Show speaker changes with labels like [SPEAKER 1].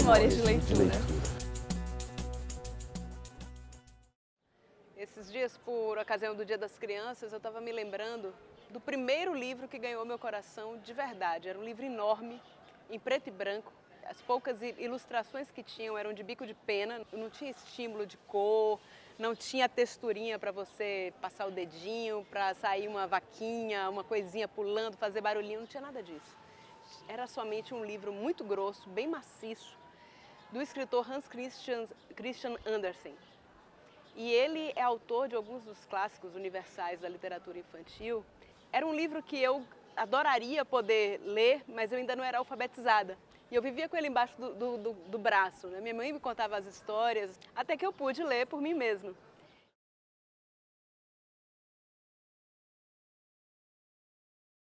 [SPEAKER 1] memórias de leitura. Esses dias, por ocasião do Dia das Crianças, eu estava me lembrando do primeiro livro que ganhou meu coração de verdade. Era um livro enorme, em preto e branco. As poucas ilustrações que tinham eram de bico de pena, não tinha estímulo de cor, não tinha texturinha para você passar o dedinho, para sair uma vaquinha, uma coisinha pulando, fazer barulhinho, não tinha nada disso. Era somente um livro muito grosso, bem maciço, do escritor Hans Christian Andersen. E ele é autor de alguns dos clássicos universais da literatura infantil. Era um livro que eu adoraria poder ler, mas eu ainda não era alfabetizada. E eu vivia com ele embaixo do braço, né? Minha mãe me contava as histórias, até que eu pude ler por mim mesma.